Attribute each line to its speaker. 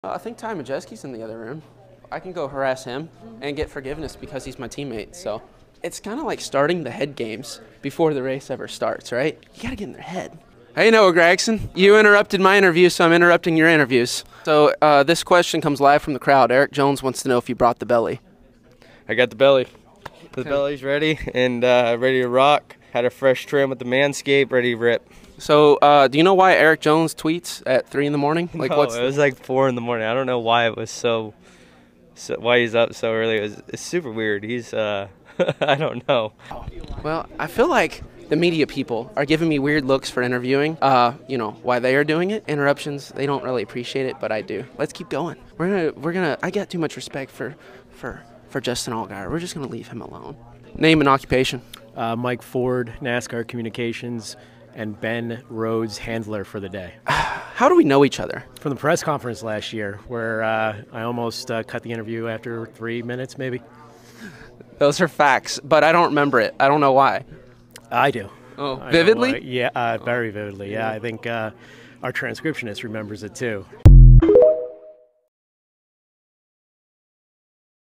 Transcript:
Speaker 1: I think Ty Majeski's in the other room. I can go harass him and get forgiveness because he's my teammate. So it's kind of like starting the head games before the race ever starts, right? You got to get in their head. Hey, Noah Gregson, you interrupted my interview, so I'm interrupting your interviews. So this question comes live from the crowd. Eric Jones wants to know if you brought the belly.
Speaker 2: I got the belly. The belly's ready and ready to rock. Had a fresh trim with the Manscaped, ready to rip.
Speaker 1: So do you know why Eric Jones tweets at 3 in the morning?
Speaker 2: Like, no, it was like 4 in the morning. I don't know why it was so why he's up so early. It's super weird. He's I don't know.
Speaker 1: Well, I feel like the media people are giving me weird looks for interviewing. You know why they are doing it. Interruptions, they don't really appreciate it, but I do. Let's keep going. We're gonna. I got too much respect for Justin Allgaier. We're just gonna leave him alone. Name and occupation.
Speaker 3: Mike Ford, NASCAR Communications, and Ben Rhodes, handler for the day.
Speaker 1: How do we know each other?
Speaker 3: From the press conference last year, where I almost cut the interview after 3 minutes, maybe.
Speaker 1: Those are facts, but I don't remember it. I don't know why.
Speaker 3: I do.
Speaker 1: Oh, vividly?
Speaker 3: Yeah, very vividly. Yeah, I think our transcriptionist remembers it too.